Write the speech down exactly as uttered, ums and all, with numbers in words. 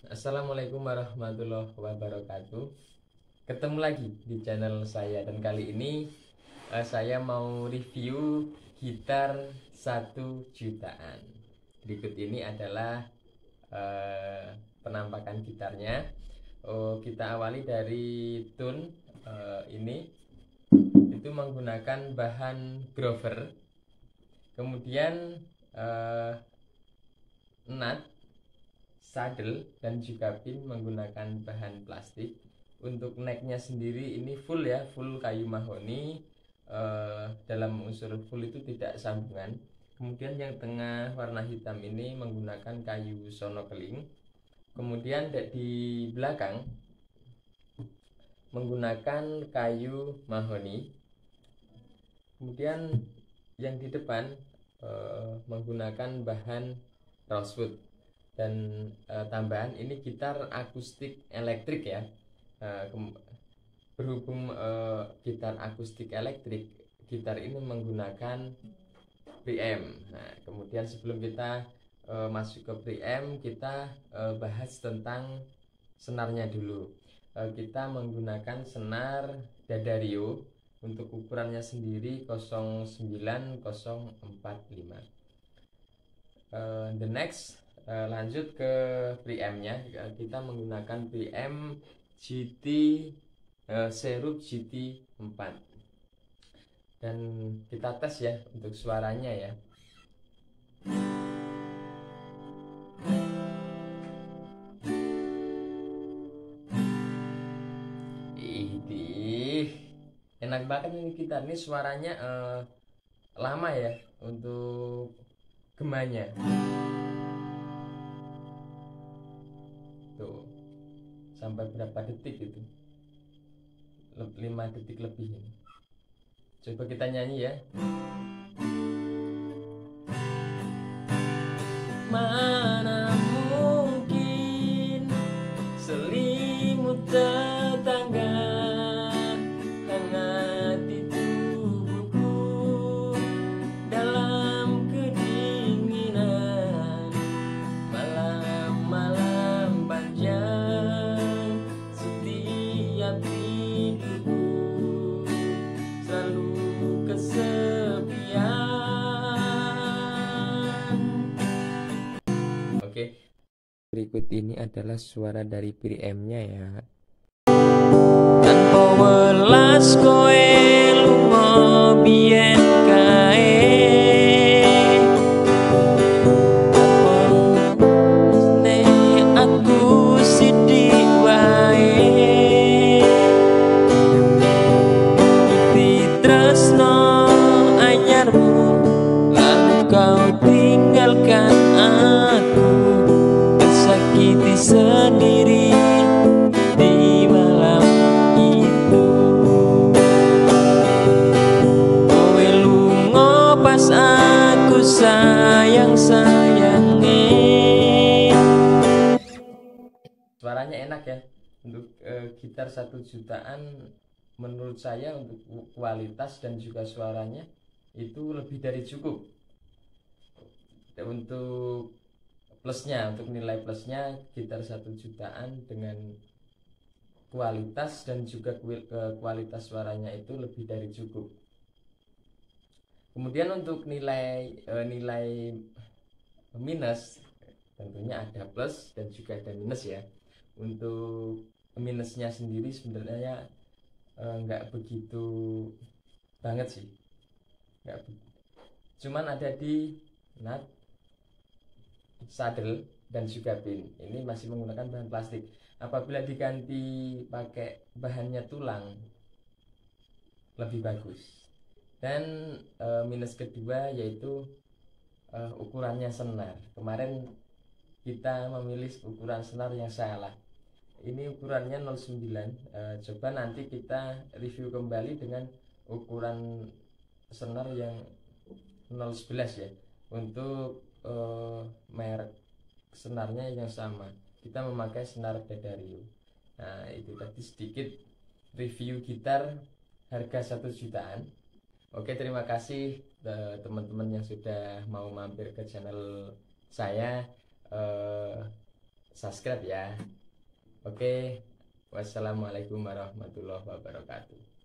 Assalamualaikum warahmatullahi wabarakatuh. Ketemu lagi di channel saya, dan kali ini eh, saya mau review gitar satu jutaan. Berikut ini adalah eh, penampakan gitarnya. Oh, kita awali dari tone eh, ini. Itu menggunakan bahan Grover. Kemudian eh, nut, saddle, dan juga pin menggunakan bahan plastik. Untuk necknya sendiri ini full ya, full kayu mahoni. eh, dalam unsur full itu tidak sambungan. Kemudian yang tengah warna hitam ini menggunakan kayu sonokeling. Kemudian di belakang menggunakan kayu mahoni. Kemudian yang di depan eh, menggunakan bahan rosewood. Dan e, tambahan ini gitar akustik elektrik ya. e, Berhubung e, gitar akustik elektrik, gitar ini menggunakan preamp. Nah, kemudian sebelum kita e, masuk ke preamp, kita e, bahas tentang senarnya dulu. e, Kita menggunakan senar D'Addario. Untuk ukurannya sendiri nol sembilan nol empat lima. e, The next, Uh, lanjut ke preampnya. Kita menggunakan preamp G T uh, Serup G T empat, dan kita tes ya untuk suaranya ya. Idih, enak banget ini gitar. Ini suaranya uh, lama ya untuk gemanya. Tuh, sampai berapa detik itu? lima detik lebih ini. Coba kita nyanyi ya. Mana mungkin selimut tetangga hangat di tubuhku dalam kedinginan malam-malam panjang. Setiap tidurku selalu kesepian. Oke, berikut ini adalah suara dari preampnya ya. Tanpa welas koe lunga biyen kae, nek aku sithik wae ditresno anyarmu, lalu kau tinggalkan aku tersakiti sendiri di malam itu. Kowe lunga pas aku sayang-sayange. Suaranya enak ya untuk uh, gitar satu jutaan. Menurut saya untuk kualitas dan juga suaranya itu lebih dari cukup. Untuk plusnya, untuk nilai plusnya, gitar satu jutaan dengan kualitas dan juga kualitas suaranya itu lebih dari cukup. Kemudian untuk nilai nilai minus, tentunya ada plus dan juga ada minus ya. Untuk minusnya sendiri sebenarnya nggak begitu banget sih, nggak be cuman ada di nut, saddle, dan juga pin. Ini masih menggunakan bahan plastik. Apabila diganti pakai bahannya tulang lebih bagus. Dan e, minus kedua yaitu e, ukurannya senar. Kemarin kita memilih ukuran senar yang salah. Ini ukurannya nol sembilan. e, Coba nanti kita review kembali dengan ukuran senar yang nol sebelas ya. Untuk e, merek senarnya yang sama, kita memakai senar D'Addario. Nah, itu tadi sedikit review gitar harga satu jutaan. Oke, terima kasih teman-teman yang sudah mau mampir ke channel saya. e, subscribe ya. Oke, wassalamualaikum warahmatullahi wabarakatuh.